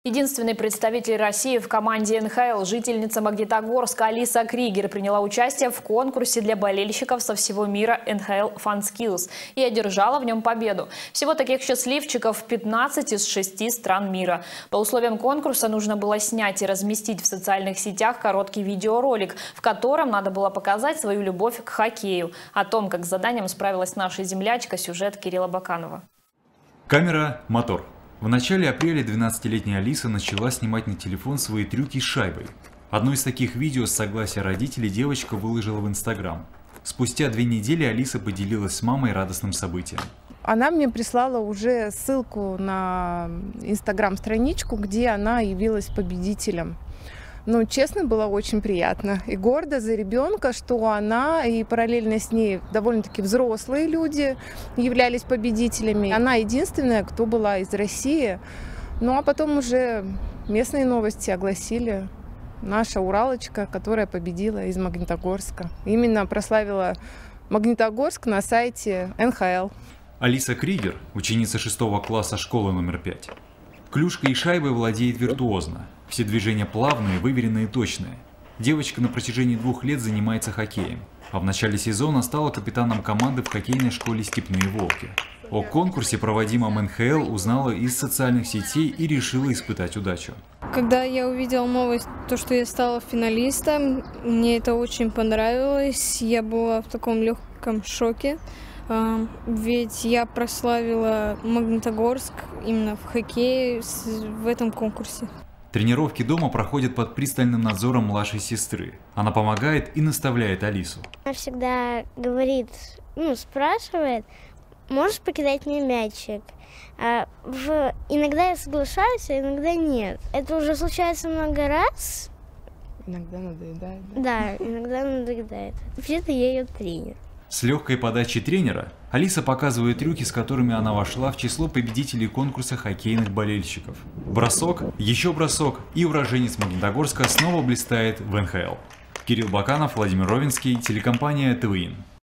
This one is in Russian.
Единственный представитель России в команде НХЛ, жительница Магнитогорска Алиса Кригер, приняла участие в конкурсе для болельщиков со всего мира НХЛ FunSkills и одержала в нем победу. Всего таких счастливчиков 15 из 6 стран мира. По условиям конкурса нужно было снять и разместить в социальных сетях короткий видеоролик, в котором надо было показать свою любовь к хоккею. О том, как с заданием справилась наша землячка, сюжет Кирилла Баканова. Камера, мотор. В начале апреля 12-летняя Алиса начала снимать на телефон свои трюки с шайбой. Одно из таких видео с согласия родителей девочка выложила в Инстаграм. Спустя 2 недели Алиса поделилась с мамой радостным событием. Она мне прислала уже ссылку на Инстаграм-страничку, где она явилась победителем. Ну, честно, было очень приятно и гордо за ребенка, что она и параллельно с ней довольно-таки взрослые люди являлись победителями. Она единственная, кто была из России. Ну, а потом уже местные новости огласили. Наша Уралочка, которая победила из Магнитогорска. Именно прославила Магнитогорск на сайте НХЛ. Алиса Кригер, ученица 6 класса школы номер 5. Клюшкой и шайбой владеет виртуозно. Все движения плавные, выверенные и точные. Девочка на протяжении 2 лет занимается хоккеем, а в начале сезона стала капитаном команды в хоккейной школе «Степные волки». О конкурсе, проводимом НХЛ, узнала из социальных сетей и решила испытать удачу. Когда я увидела новость, что я стала финалистом, мне это очень понравилось. Я была в таком легком шоке. Ведь я прославила Магнитогорск именно в хоккее в этом конкурсе. Тренировки дома проходят под пристальным надзором младшей сестры. Она помогает и наставляет Алису. Она всегда говорит, спрашивает, можешь покидать мне мячик? Иногда я соглашаюсь, а иногда нет. Это уже случается много раз. Иногда надоедает. Да, иногда надоедает. Вообще-то я ее тренер. С легкой подачей тренера Алиса показывает трюки, с которыми она вошла в число победителей конкурса хоккейных болельщиков. Бросок, еще бросок, и уроженец Магнитогорска снова блистает в НХЛ. Кирилл Баканов, Владимир Ровенский, телекомпания ТВИН.